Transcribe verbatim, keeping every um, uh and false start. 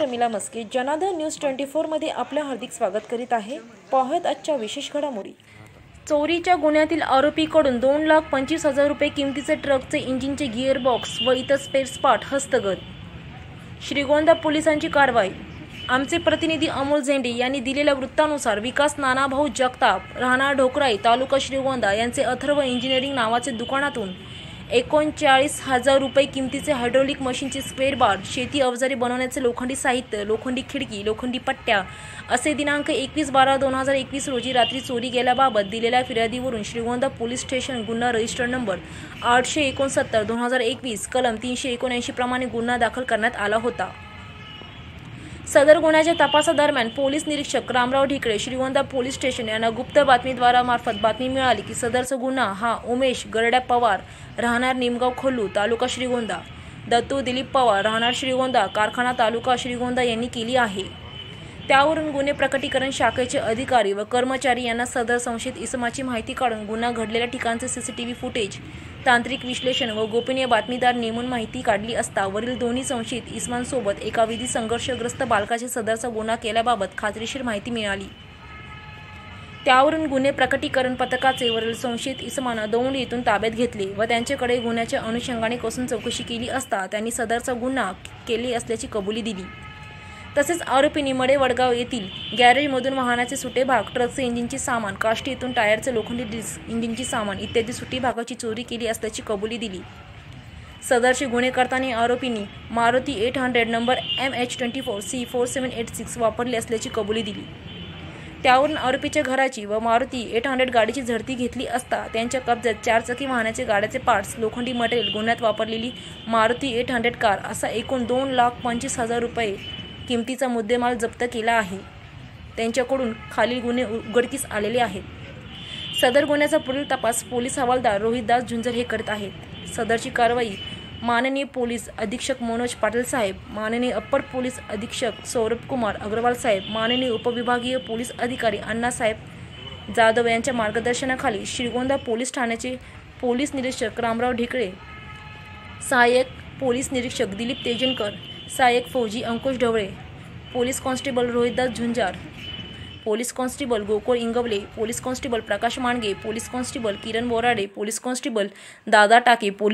Ramila Maske, Janardan news twenty four मध्ये आपले हार्दिक स्वागत करीत आहे। पाहूयात आजच्या विशेष घडामोडी। चोरीच्या गुन्ह्यातील आरोपीकडून दोन लाख पंचवीस हजार रुपये किमतीचे ट्रकचे इंजिनचे गिअरबॉक्स व इतर स्पेअर पार्ट हस्तगत। श्रीगोंदा पोलिसांची कारवाई। आमचे प्रतिनिधी अमोल झेंडे यांनी दिलेल्या वृत्तानुसार विकास नानाभाऊ जगताप राहणार ढोकराई तालुका श्रीगोंदा यांचे अथर्व इंजिनिअरिंग नावाचे दुकानातून एकोणचाळीस हजार रुपये किमतीचे हायड्रोलिक मशीनचे स्पेअर पार्ट, शेती अवजारे बनवण्याचे लोखंडी साहित्य, लोखंडी खिडकी, लोखंडी पट्ट्या असे दिनांक एकवीस बारा दोन हजार एकवीस रोजी रात्री चोरी गेल्याबाबत दिलेल्या फिर्यादीवरून श्रीगोंदा पोलीस स्टेशन गुन्हा रजिस्टर नंबर आठशे एकोणसत्तर दोन हजार एकवीस कलम तीनशे एकोणऐंशी प्रमाणे गुन्हा दाखल करण्यात आला होता। सदर गुन्ह्याच्या तपासादरम्यान पोलीस निरीक्षक रामराव ढिकळे श्रीगोंदा पोलीस स्टेशन यांना गुप्त बातमीद्वारा मार्फत बातमी मिळाली की सदरचा गुन्हा हा उमेश गरड्या पवार राहणार निमगाव खोल्लू तालुका श्रीगोंदा, दत्तू दिलीप पवार राहणार श्रीगोंदा कारखाना तालुका श्रीगोंदा यांनी केली आहे। त्यावरून गुन्हे प्रकटीकरण शाखेचे अधिकारी व कर्मचारी यांना सदर संशयित इसमाची माहिती काढून गुन्हा घडलेल्या ठिकाणचे सीसीटीव्ही फुटेज, तांत्रिक विश्लेषण व गोपनीय बातमीदार नेमून माहिती काढली असता वरील दोन्ही संशयित इसमांसोबत एका विधी संघर्षग्रस्त बालकाचे सदरचा गुन्हा केल्याबाबत खात्रीशीर माहिती मिळाली। त्यावरून गुन्हे प्रकटीकरण पथकाचे वरील संशयित इसमांना दौंड येथून ताब्यात घेतले व त्यांच्याकडे गुन्ह्याच्या अनुषंगाने कसून चौकशी केली असता त्यांनी सदरचा गुन्हा केली असल्याची कबुली दिली। तसेच आरोपींनी मडे वडगाव येथील गॅरेजमधून वाहनाचे सुटे भाग, ट्रकचे इंजिनचे सामान, काष्टी येथून टायरचे लोखंडी डिस्क, इंजिनचे सामान इत्यादी सुटी भागाची चोरी केली असल्याची कबुली दिली। सदरचे गुन्हे करताना आरोपींनी Maruti eight hundred number M H twenty four C four seven eight six वापरली असल्याची कबुली दिली। त्यावरून आरोपीच्या घराची व मारुती एट हंड्रेड गाडीची झडती घेतली असता त्यांच्या कब्जात चारचाकी वाहनाचे गाड्याचे पार्ट्स, लोखंडी मटेरियल, गुन्ह्यात वापरलेली मारुती एट हंड्रेड कार असा एकूण दोन लाख पंचवीस हजार रुपये किमतीचा मुद्देमाल जप्त केला आहे। त्यांच्याकडून खालील गुन्हे उघडकीस आलेले आहेत। सदर गुन्ह्याचा पुढील तपास पोलीस हवालदार रोहितदास झुंजर हे करत आहेत। सदरची कारवाई माननीय पोलीस अधीक्षक मनोज पाटील साहेब, माननीय अप्पर पोलीस अधीक्षक सौरभ कुमार अग्रवाल साहेब, माननीय उपविभागीय पोलीस अधिकारी अण्णासाहेब जाधव यांच्या मार्गदर्शनाखाली श्रीगोंदा पोलीस ठाण्याचे पोलीस निरीक्षक रामराव ढिकळे, सहाय्यक पोलीस निरीक्षक दिलीप तेजनकर, सहाय्यक फौजी Ankush Dhavale, police constable Rohitdas Jhunjar, police constable Gokul Ingawale, police constable Prakash Mandge, police constable Kiran Borade, police constable Dada Take, police